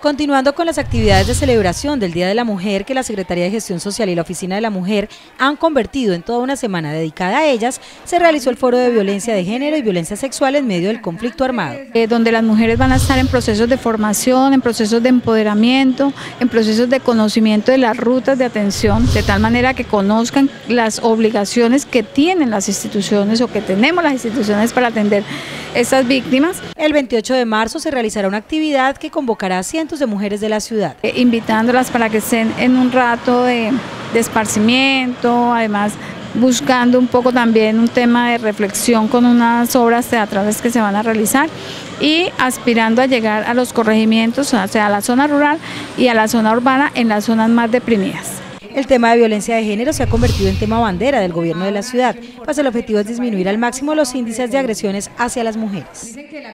Continuando con las actividades de celebración del Día de la Mujer que la Secretaría de Gestión Social y la Oficina de la Mujer han convertido en toda una semana dedicada a ellas, se realizó el Foro de Violencia de Género y Violencia Sexual en medio del conflicto armado. Donde las mujeres van a estar en procesos de formación, en procesos de empoderamiento, en procesos de conocimiento de las rutas de atención, de tal manera que conozcan las obligaciones que tienen las instituciones o que tenemos las instituciones para atender estas víctimas. El 28 de marzo se realizará una actividad que convocará a cientos de mujeres de la ciudad. Invitándolas para que estén en un rato de esparcimiento, además buscando un poco también un tema de reflexión con unas obras teatrales que se van a realizar y aspirando a llegar a los corregimientos, o sea, a la zona rural y a la zona urbana en las zonas más deprimidas. El tema de violencia de género se ha convertido en tema bandera del gobierno de la ciudad, pues el objetivo es disminuir al máximo los índices de agresiones hacia las mujeres.